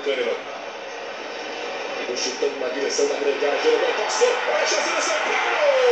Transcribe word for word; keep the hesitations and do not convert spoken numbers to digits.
Kahneman. O chutão na direção da grande área, Jeromel passou, fecha a São Paulo!